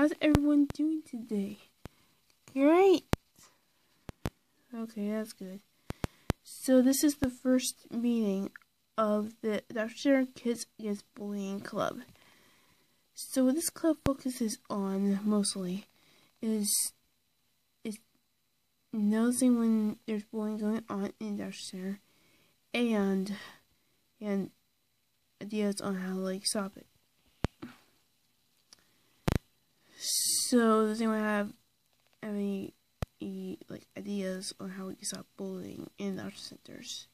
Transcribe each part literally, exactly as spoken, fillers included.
how's everyone doing today? Great. Okay, that's good. So this is the first meeting of the Doctor Kids Against Bullying Club. So what this club focuses on mostly is is noticing when there's bullying going on in the Doctor Center and and ideas on how to like stop it. So does anyone have any like ideas on how we can stop bullying in the Doctor Centers?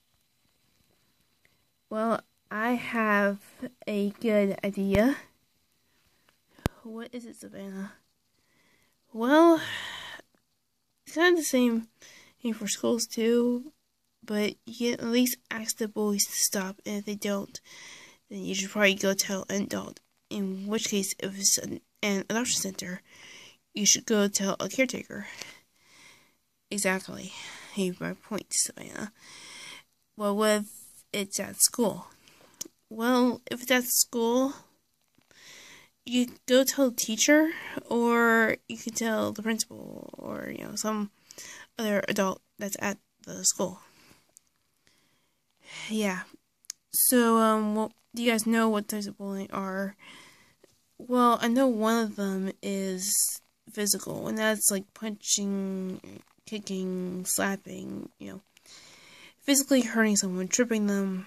Well, I have a good idea. What is it, Savannah? Well, it's kind of the same thing for schools too, but you can at least ask the bullies to stop, and if they don't, then you should probably go tell an adult. In which case, if it's an, an adoption center, you should go tell a caretaker. Exactly. Hey, my point, Savannah. Well, what if it's at school? Well, if it's at school, you could go tell the teacher, or you could tell the principal, or, you know, some other adult that's at the school. Yeah. So, um, well, do you guys know what types of bullying are? Well, I know one of them is physical, and that's like punching, kicking, slapping, you know, physically hurting someone, tripping them.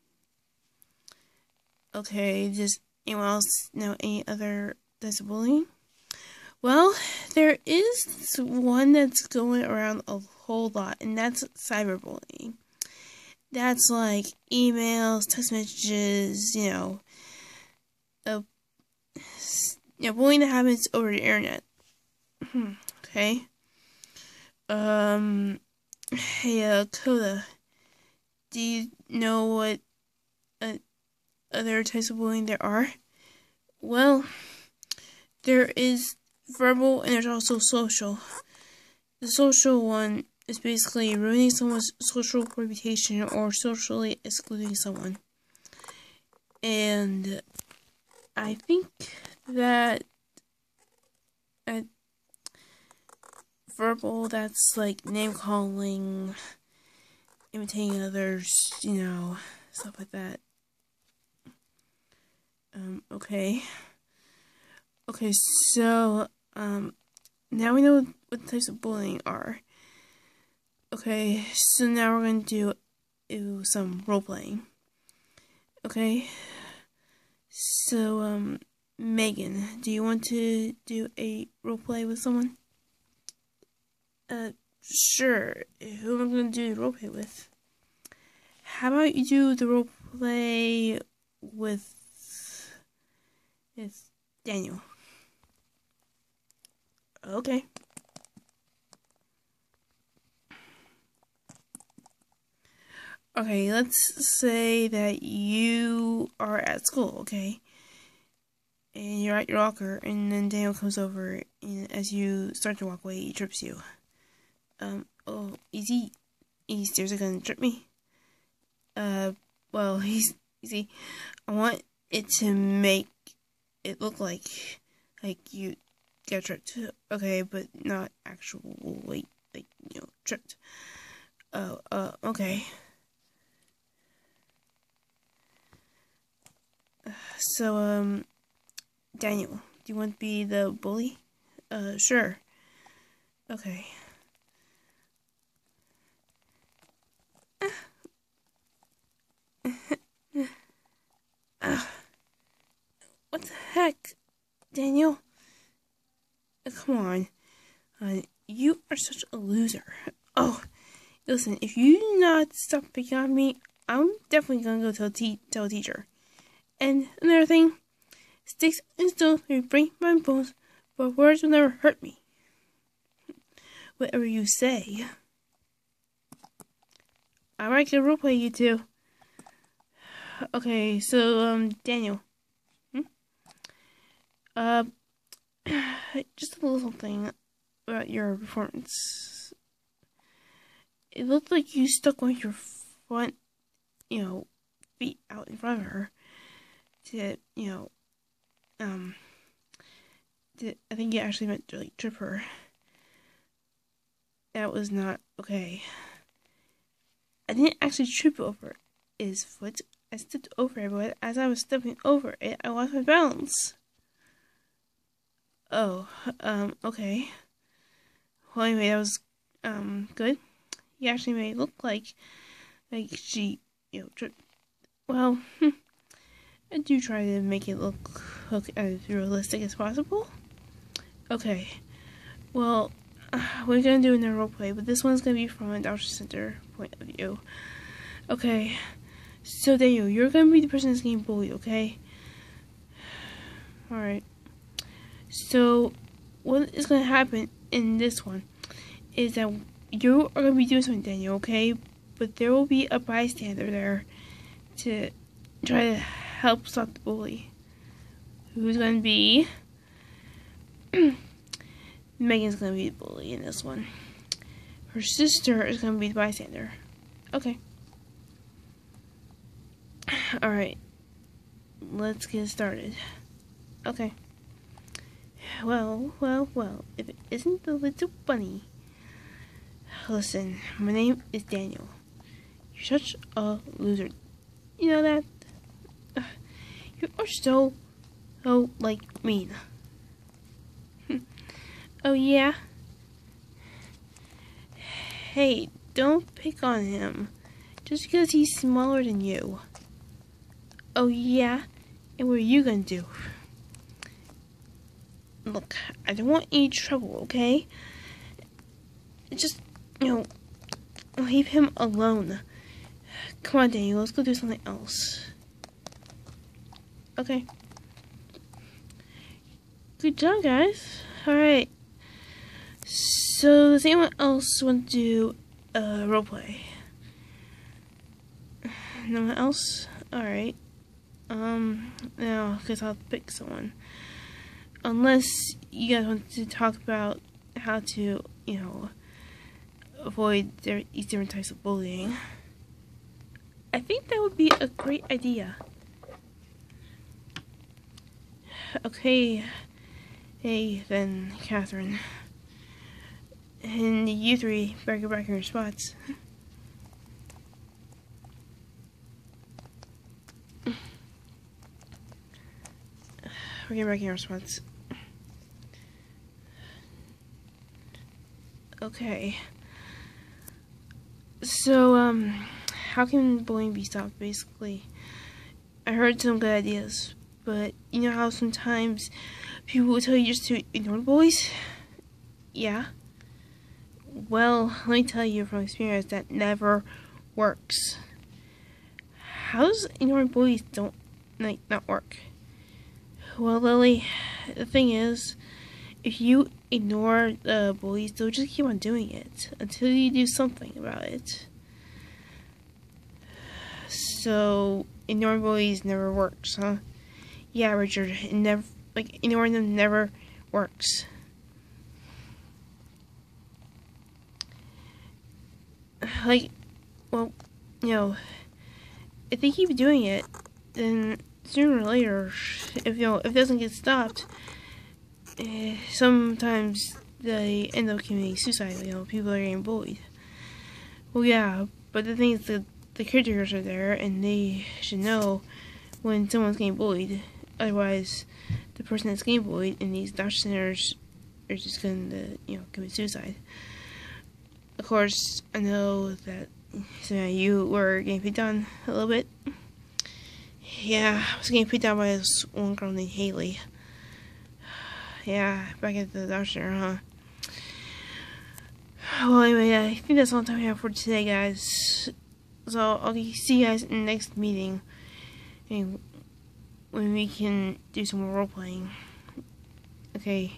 Okay, just anyone else know any other types of bullying? Well, there is one that's going around a whole lot, and that's cyberbullying. That's like emails, text messages, you know, uh, you know, bullying that happens over the internet. Okay. Um, hey, uh, Coda, do you know what uh, other types of bullying there are? Well, there is verbal and there's also social. The social one is basically ruining someone's social reputation or socially excluding someone. And I think that uh, verbal, that's like name calling, imitating others, you know, stuff like that. Um, okay. Okay, so, um, now we know what types of bullying are. Okay, so now we're going to do, do some role-playing. Okay, so, um, Megan, do you want to do a role-play with someone? Uh, sure. Who am I going to do the roleplay with? How about you do the roleplay with, with Daniel? Okay. Okay, let's say that you are at school, okay? And you're at your locker, and then Daniel comes over, and as you start to walk away, he trips you. Um, oh, easy. Easy, seriously gonna trip me? Uh, well, he's, easy. I want it to make it look like, like you got tripped. Okay, but not actually, like, you know, tripped. Oh, uh, okay. So, um, Daniel, do you want to be the bully? Uh, sure. Okay. uh, what the heck, Daniel? Uh, come on. Uh, you are such a loser. Oh, listen, if you do not stop picking on me, I'm definitely gonna go tell, te tell a teacher. And another thing, sticks and stones may break my bones, but words will never hurt me. Whatever you say. Alright, good roleplay, you two. Okay, so, um, Daniel. Hmm? Uh, just a little thing about your performance. It looked like you stuck on your front, you know, feet out in front of her to, you know, um, did, I think you actually meant to like trip her. That was not okay. I didn't actually trip over his foot. I stepped over it, but as I was stepping over it, I lost my balance. Oh, um, okay. Well, anyway, that was, um, good. You actually made it look like, like she, you know, tripped. Well, I do try to make it look, look as realistic as possible. Okay. Well, uh, we're gonna do another roleplay, but this one's gonna be from a adoption center point of view. Okay. So, Daniel, you're gonna be the person that's getting bullied, okay? Alright. So, what is gonna happen in this one is that you are gonna be doing something, Daniel, okay? But there will be a bystander there to try to help stop the bully. Who's gonna be? Megan's gonna be the bully in this one. Her sister is gonna be the bystander. Okay. Alright. Let's get started. Okay. Well, well, well. If it isn't the little bunny. Listen, my name is Daniel. You're such a loser. You know that? Uh, you are so, so, like, mean. Oh, yeah? Hey, don't pick on him. Just because he's smaller than you. Oh, yeah? And what are you gonna do? Look, I don't want any trouble, okay? Just, you know, leave him alone. Come on, Daniel, let's go do something else. Okay. Good job, guys. Alright. So, does anyone else want to do a roleplay? No one else? Alright. Um, no, because I'll pick someone. Unless you guys want to talk about how to, you know, avoid these different types of bullying. I think that would be a great idea. Okay. Hey, then, Catherine. And you three, back your back in your spots. We're getting back in our spots. Okay. So, um, how can bullying be stopped, basically? I heard some good ideas, but you know how sometimes people will tell you just to ignore the bullies? Yeah. Well, let me tell you from experience that never works. How does ignoring bullies don't like not work? Well, Lily, the thing is, if you ignore the bullies, they'll just keep on doing it until you do something about it. So, ignoring bullies never works, huh? Yeah, Richard, it never, like, ignoring them never works. Like, well, you know, if they keep doing it, then sooner or later, if you know, if it doesn't get stopped, eh, sometimes they end up committing suicide. You know, people are getting bullied. Well, yeah, but the thing is that the caretakers are there, and they should know when someone's getting bullied. Otherwise, the person that's getting bullied in these adoption centers are just going to, you know, commit suicide. Of course, I know that so yeah, you were getting picked on a little bit. Yeah, I was getting picked on by this one girl named Haley. Yeah, back at the doctor, huh? Well, anyway, I think that's all the time we have for today, guys. So, I'll see you guys in the next meeting. And when we can do some more role playing. Okay.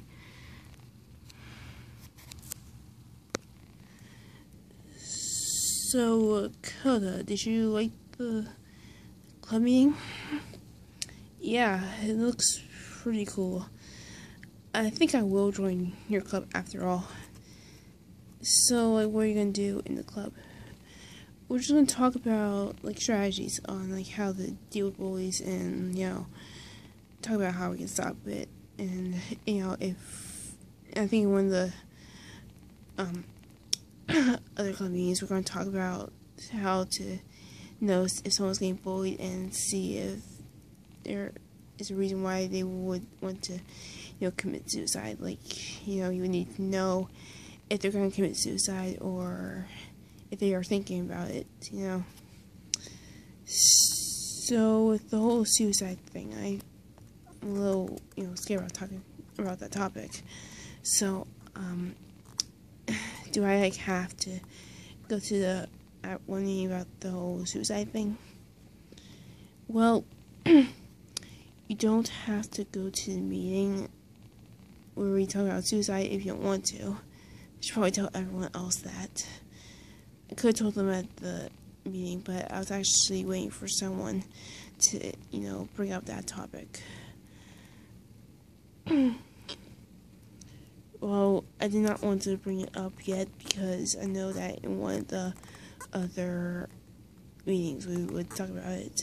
So, Koda, did you like the club meeting? Yeah, it looks pretty cool. I think I will join your club after all. So, like, what are you gonna do in the club? We're just gonna talk about, like, strategies on, like, how to deal with bullies and, you know, talk about how we can stop it. And, you know, if, I think one of the, um, other club meetings, we're going to talk about how to know if someone's getting bullied and see if there is a reason why they would want to, you know, commit suicide. Like, you know, you would need to know if they're going to commit suicide or if they are thinking about it, you know. So, with the whole suicide thing, I I'm a little, you know, scared about talking about that topic. So, um, do I, like, have to go to the, at one meeting about the whole suicide thing? Well, you don't have to go to the meeting where we talk about suicide if you don't want to. I should probably tell everyone else that. I could have told them at the meeting, but I was actually waiting for someone to, you know, bring up that topic. Well, I did not want to bring it up yet because I know that in one of the other meetings we would talk about it.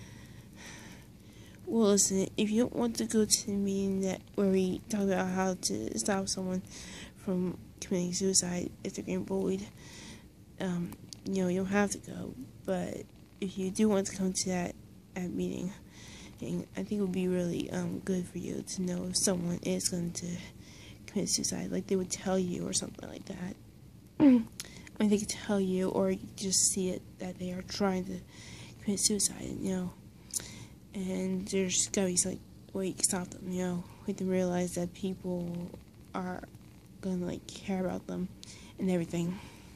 Well, listen, if you don't want to go to the meeting that where we talk about how to stop someone from committing suicide if they're getting bullied, um, you know, you don't have to go. But if you do want to come to that, that meeting, I think it would be really um, good for you to know if someone is going to commit suicide, like they would tell you or something like that. I mean, they could tell you, or you just see it that they are trying to commit suicide, you know. And there's gotta be some way you can stop them, you know. Make them realize that people are gonna, like, care about them and everything.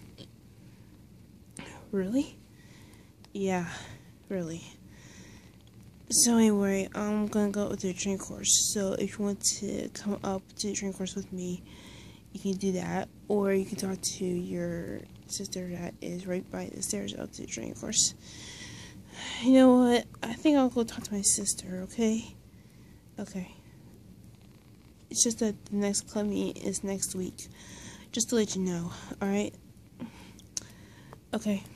Really? Yeah, really. So anyway, I'm gonna go to the training course. So if you want to come up to the training course with me, you can do that. Or you can talk to your sister that is right by the stairs up to the training course. You know what? I think I'll go talk to my sister, okay? Okay. It's just that the next club meet is next week. Just to let you know, alright? Okay.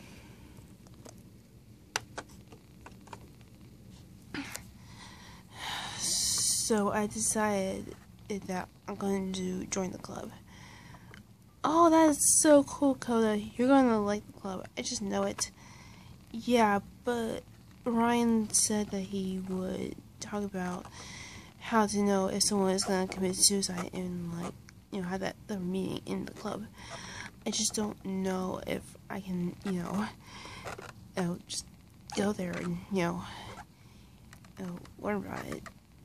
So I decided that I'm going to join the club. Oh, that is so cool, Coda. You're going to like the club. I just know it. Yeah, but Ryan said that he would talk about how to know if someone is going to commit suicide and, like, you know, have that the meeting in the club. I just don't know if I can, you know, uh, just go there and, you know, uh, learn about it.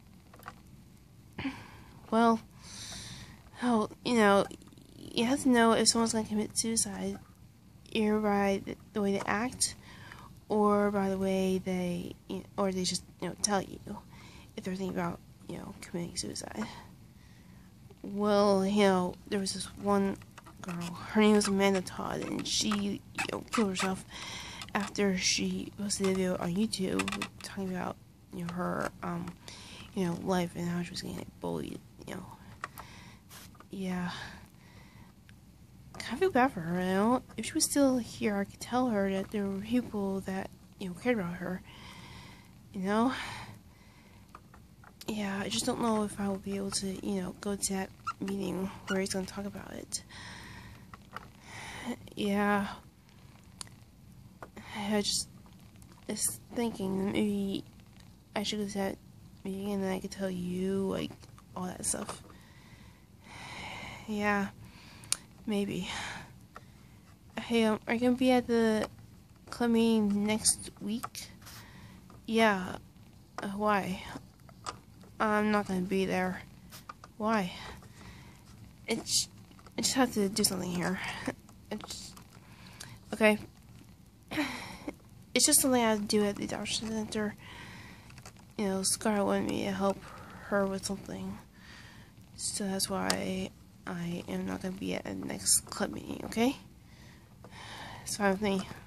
Well, oh, you know, you have to know if someone's going to commit suicide either by the, the way they act or by the way they, you know, or they just, you know, tell you if they're thinking about, you know, committing suicide. Well, you know, there was this one girl, her name was Amanda Todd, and she, you know, killed herself after she posted a video on YouTube talking about, you know, her, um, you know, life and how she was getting bullied, you know. Yeah. I feel bad for her, you know. If she was still here, I could tell her that there were people that, you know, cared about her, you know. Yeah, I just don't know if I will be able to, you know, go to that meeting where he's going to talk about it. Yeah. I just was thinking maybe I should go to that meeting and then I could tell you, like, all that stuff. Yeah, maybe. Hey, um, are you gonna be at the club meeting next week? Yeah. Uh, why? I'm not gonna be there. Why? It's, I just have to do something here. It's, okay. It's just something I have to do at the adoption center. You know, Scarlett wanted me to help her with something. So that's why I am not going to be at the next club meeting, okay? It's fine with me.